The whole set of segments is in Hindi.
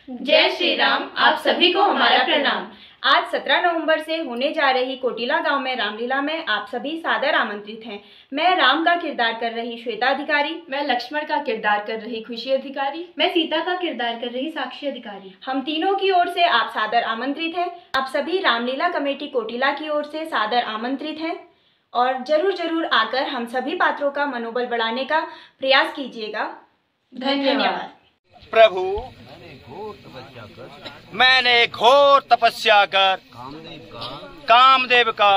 जय श्री राम। आप सभी को हमारा प्रणाम। आज 17 नवंबर से होने जा रही कोटिला गांव में रामलीला में आप सभी सादर आमंत्रित हैं। मैं राम का किरदार कर रही श्वेता अधिकारी, मैं लक्ष्मण का किरदार कर रही खुशी अधिकारी, मैं सीता का किरदार कर रही साक्षी अधिकारी। हम तीनों की ओर से आप सादर आमंत्रित हैं। आप सभी रामलीला कमेटी कोटिला की ओर से सादर आमंत्रित हैं और जरूर आकर हम सभी पात्रों का मनोबल बढ़ाने का प्रयास कीजिएगा। धन्यवाद। प्रभु, मैंने घोर तपस्या कर कामदेव का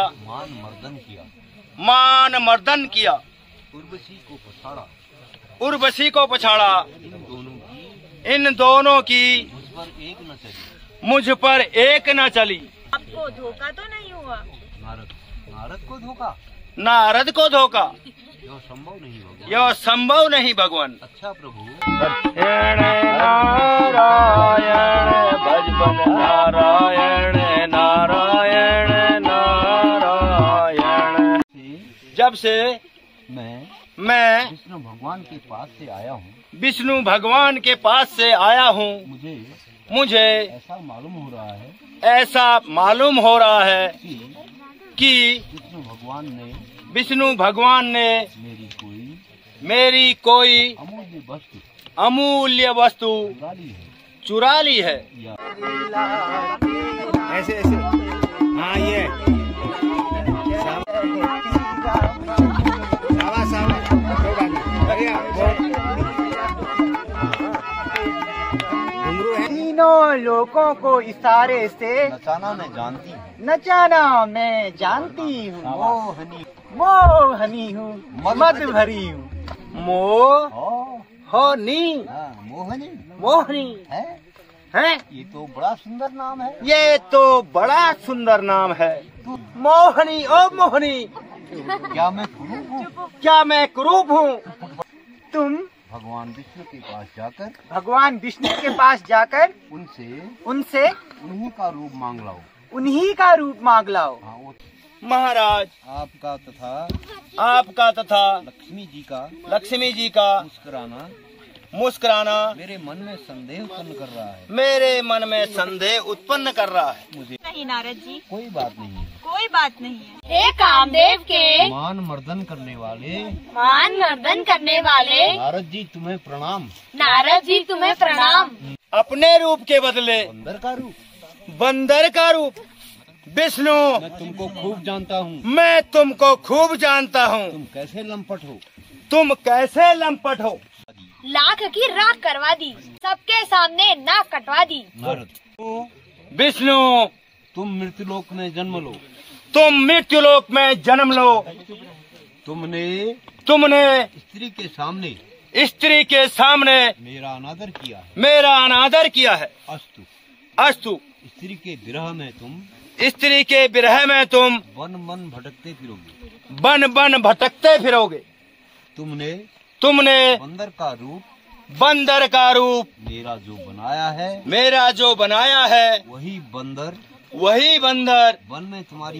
मान मर्दन किया, उर्वशी को पछाड़ा, इन दोनों की मुझ पर एक न चली। आपको धोखा तो नहीं हुआ? नारद को धोखा यह संभव नहीं होगा। यह संभव नहीं भगवान। अच्छा प्रभु। नारायण भजबन नारायण नारायण नारायण। जब से मैं विष्णु भगवान के पास से आया हूँ, विष्णु भगवान के पास से आया हूँ, मुझे ऐसा मालूम हो रहा है कि विष्णु भगवान ने मेरी कोई अमूल्य वस्तु चुरा ली है। ऐसे हाँ, ये तीनों लोगों को इशारे से नचाना मैं जानती हूँ। नचाना मैं जानती हूँ। मोहनी हूँ, मद भरी हूँ। मोहनी है। ये तो बड़ा सुंदर नाम है। ये तो बड़ा सुंदर नाम है। मोहनी, ओ मोहनी, क्या मैं कुरूप हूँ? क्या मैं कुरूप हूँ? तुम भगवान विष्णु के पास जाकर उनसे उन्हीं का रूप मांग लाओ। उन्हीं का रूप मांग लाओ। हाँ, महाराज, आपका तथा लक्ष्मी जी का मुस्कुराना मेरे मन में संदेह उत्पन्न कर रहा है। मेरे मन में संदेह उत्पन्न कर रहा है। मुझे नहीं नारद जी, कोई बात नहीं है। कोई बात नहीं है। हे कामदेव के मान मर्दन करने वाले नारद जी तुम्हें प्रणाम। नारद जी तुम्हें प्रणाम। अपने रूप के बदले बंदर का रूप विष्णु, मैं तुमको खूब जानता हूँ। मैं तुमको खूब जानता हूँ। तुम कैसे लंपट हो? लाख की राख करवा दी, सबके सामने नाक कटवा दी। नारद, विष्णु, तुम मृत्युलोक में जन्म लो। तुम मृत्युलोक में जन्म लो। तुमने स्त्री के सामने मेरा अनादर किया है। अस्तु। स्त्री के विरह में तुम वन भटकते फिरोगे। तुमने बंदर का रूप मेरा जो बनाया है वही बंदर वन में तुम्हारी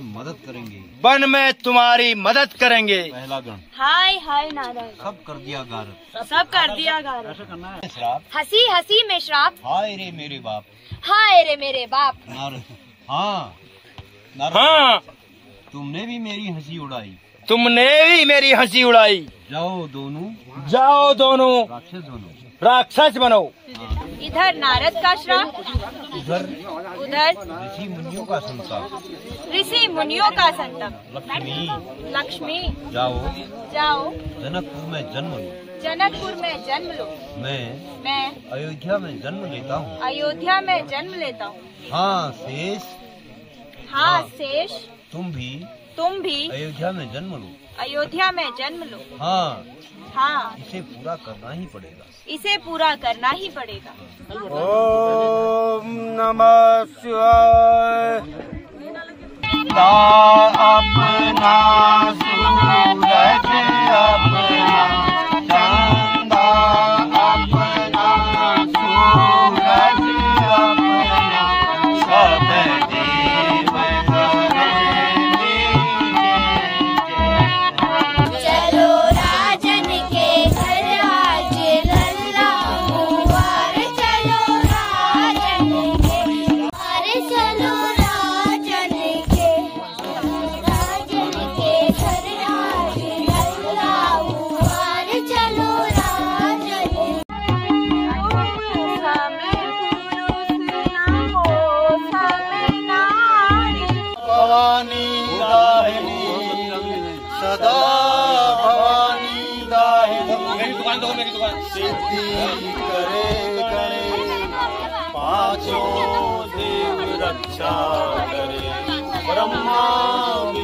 मदद करेंगे। पहला गण हाय नारद, सब कर दिया गारद। हंसी में श्राप। हाय रे मेरे बाप। नारद, हाँ, तुमने भी मेरी हंसी उड़ाई। जाओ दोनों राक्षस बनो। इधर नारद का श्राप, उधर ऋषि मुनियों का संतप। लक्ष्मी, जाओ जनकपुर में जन्म लो। मैं अयोध्या में जन्म लेता हूँ। हाँ शेष, तुम भी अयोध्या में जन्म लो। हाँ, इसे पूरा करना ही पड़ेगा। ओम नमः शिवाय। अपना सूरज अपना चंदा अपना सूरज अपना सब देव चलो राजन के घर आज लल्ला मुबार। चलो राजन करे गणेश, पांचों देव रक्षा करे, ब्रह्मा